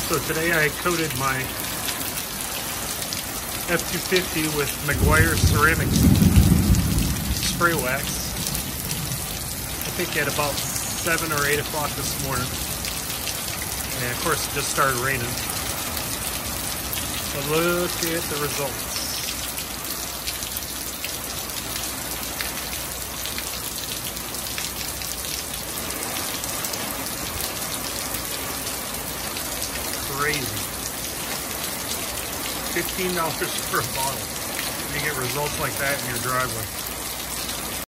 So today I coated my F-250 with Meguiar ceramic spray wax. I think at about 7 or 8 o'clock this morning. And of course it just started raining. But look at the results. Crazy. $15 for a bottle. You get results like that in your driveway.